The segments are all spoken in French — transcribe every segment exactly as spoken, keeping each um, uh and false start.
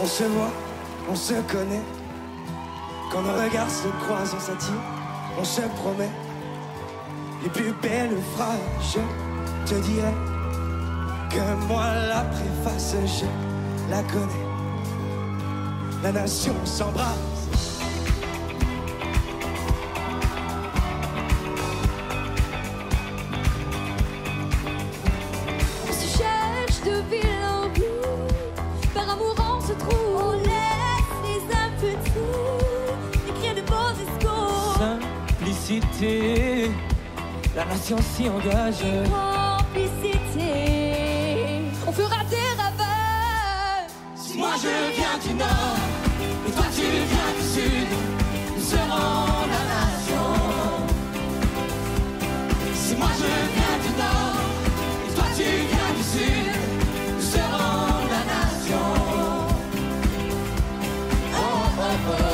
On se voit, on se connaît. Quand nos regards se croisent, on s'attire, on se promet. Les plus belles phrases, je te dirai que moi la préface, je la connais. La nation s'embrasse. On se cherche de ville en ville, par amour on se trouve. On laisse les impétus écrire de beaux discours. Simplicité, la nation s'y engage. Complicité, on fera des ravages. Si moi je viens du nord et toi tu viens du sud, nous serons la nation. Si moi je viens du nord et toi tu viens du sud, nous serons la nation. Oh oh oh.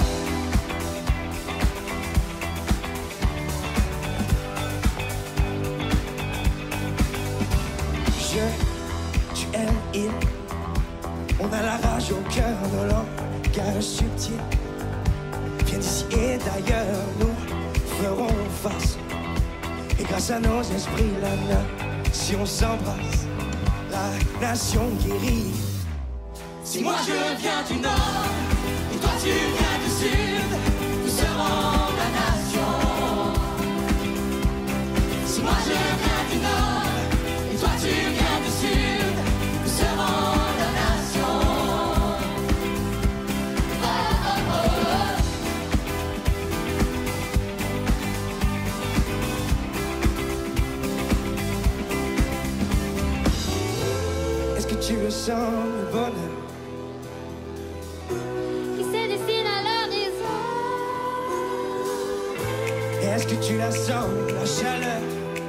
Je, tu, elle, il. On a la rage au cœur, nos langages subtils viennent d'ici et d'ailleurs, nous ferons face. Et grâce à nos esprits, la nation s'embrasse, la nation guérit. Si moi je viens du nord et toi tu viens du sud, nous serons la nation. Si moi je viens du nord et toi tu viens du sud, nous serons la nation. Oh, oh, oh. Est-ce que tu le sens, le bonheur Qui se dessine à l'horizon. Est-ce que tu la sens, la chaleur?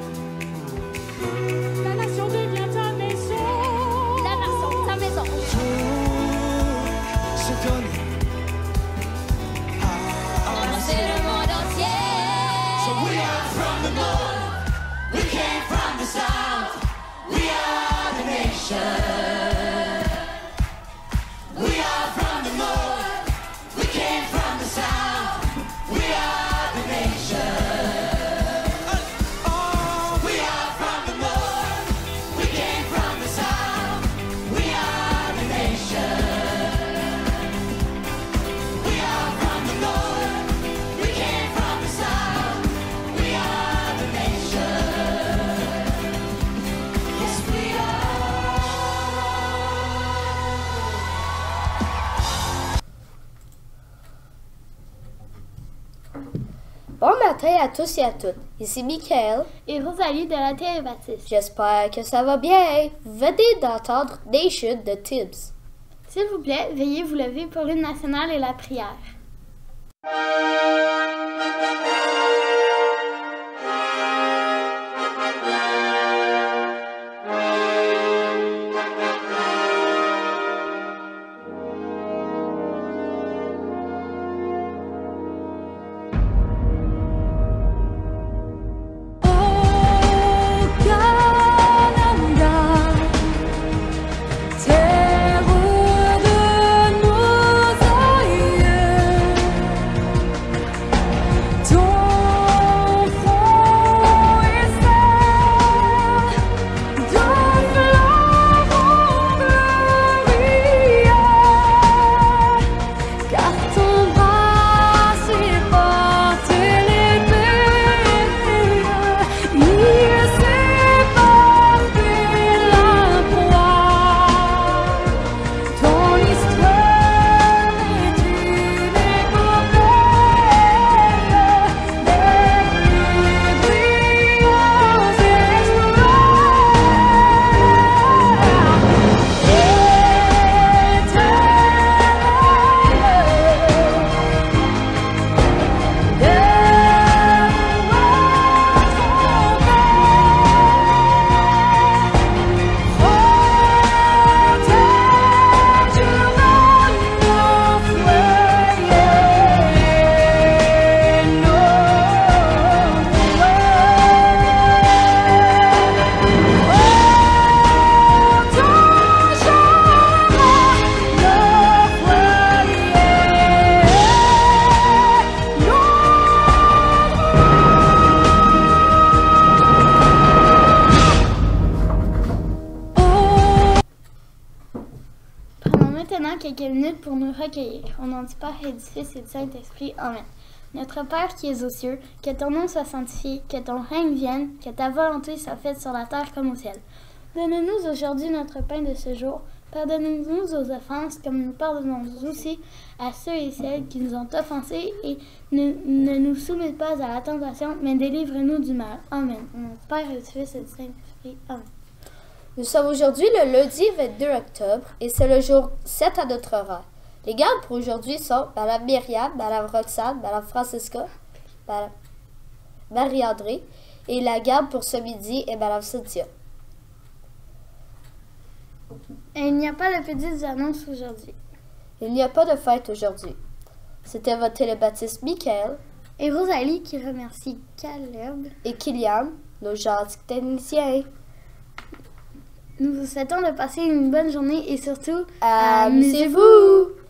La nation devient ta maison. La nation, ta maison. Tout se donner. C'est le monde entier. So we are from the north, we came from the south, we are the nation. We are from the north, we came from the south, we are the nation. Oh, We are from the north, we came from the south, we are the nation. We are from the north, we came from the south, we are the nation. Yes, we are. Bon matin à tous et à toutes. Ici Michael. Et Rosalie de la Télé-Baptiste. J'espère que ça va bien. Vous venez d'entendre Nation de Tibbs. S'il vous plaît, veuillez vous lever pour l'hymne national et la prière. Au Canada, terre de nos aïeux, quelques minutes pour nous recueillir. Au nom du Père et du Fils et du Saint-Esprit. Amen. Notre Père qui es aux cieux, que ton nom soit sanctifié, que ton règne vienne, que ta volonté soit faite sur la terre comme au ciel. Donne-nous aujourd'hui notre pain de ce jour. Pardonne-nous nos offenses, comme nous pardonnons aussi à ceux et celles qui nous ont offensés, et ne, ne nous soumets pas à la tentation, mais délivre-nous du mal. Amen. Au nom du Père et du Fils et du Saint-Esprit. Amen. Nous sommes aujourd'hui le lundi vingt-deux octobre et c'est le jour sept à notre horaire. Les gardes pour aujourd'hui sont Mme Myriam, Mme Roxane, Mme Francisca, Mme Marie-André et la garde pour ce midi est Mme Cynthia. Et il n'y a pas de petites annonces aujourd'hui. Il n'y a pas de fête aujourd'hui. C'était votre télébaptiste Michael Et Rosalie qui remercie Caleb. et Kylian, nos gentils techniciens. Nous vous souhaitons de passer une bonne journée et surtout, Amusez-vous!